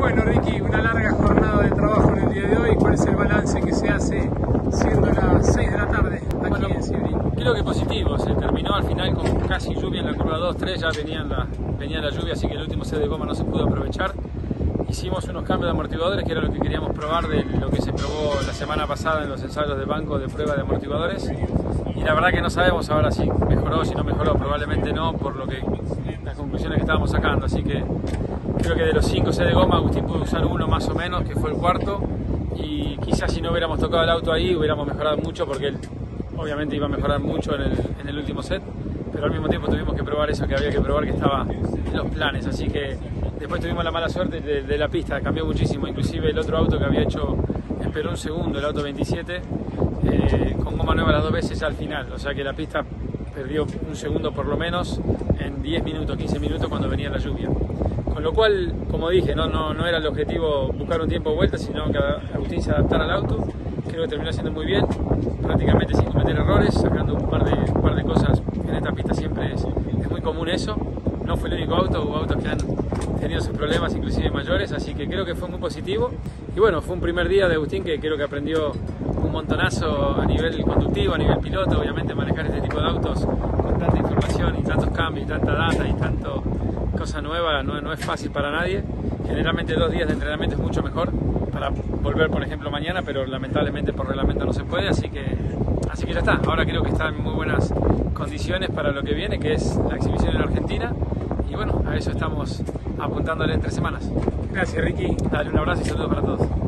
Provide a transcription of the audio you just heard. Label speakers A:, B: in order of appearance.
A: Bueno, Ricky, una larga jornada de trabajo en el día de hoy. ¿Cuál es el balance que se hace siendo las 6 de la tarde aquí en Sibri?
B: Creo que positivo, se terminó al final con casi lluvia en la curva 2-3, ya venía la lluvia, así que el último set de goma no se pudo aprovechar. Hicimos unos cambios de amortiguadores, que era lo que queríamos probar de lo que se probó la semana pasada en los ensayos de banco de prueba de amortiguadores. Y la verdad que no sabemos ahora si mejoró, si no mejoró, probablemente no, por lo que las conclusiones que estábamos sacando. Así que creo que de los 5 sets de goma, Agustín pudo usar uno más o menos, que fue el cuarto. Y quizás si no hubiéramos tocado el auto ahí, hubiéramos mejorado mucho, porque él obviamente iba a mejorar mucho en el último set. Pero al mismo tiempo tuvimos que probar eso que había que probar, que estaba en los planes. Así que después tuvimos la mala suerte de la pista, cambió muchísimo. Inclusive el otro auto que había hecho esperó un segundo, el auto 27, con goma nueva las 2 veces al final. O sea que la pista perdió un segundo por lo menos en 10 minutos, 15 minutos cuando venía la lluvia. Con lo cual, como dije, no era el objetivo buscar un tiempo de vuelta, sino que Agustín se adaptara al auto. Creo que terminó haciendo muy bien, prácticamente sin cometer errores, sacando un par de cosas. En esta pista siempre es muy común eso. No fue el único auto, hubo autos que han tenido sus problemas, inclusive mayores, así que creo que fue muy positivo. Y bueno, fue un primer día de Agustín que creo que aprendió un montonazo a nivel conductivo, a nivel piloto. Obviamente manejar este tipo de autos con tanta información y tantos cambios y tanta data y tanto cosa nueva no es fácil para nadie. Generalmente 2 días de entrenamiento es mucho mejor para volver, por ejemplo, mañana, pero lamentablemente por reglamento no se puede, así que ya está. Ahora creo que está en muy buenas condiciones para lo que viene, que es la exhibición en Argentina, y bueno, a eso estamos apuntándole en 3 semanas.
A: Gracias, Ricky.
B: Dale un abrazo y saludos para todos.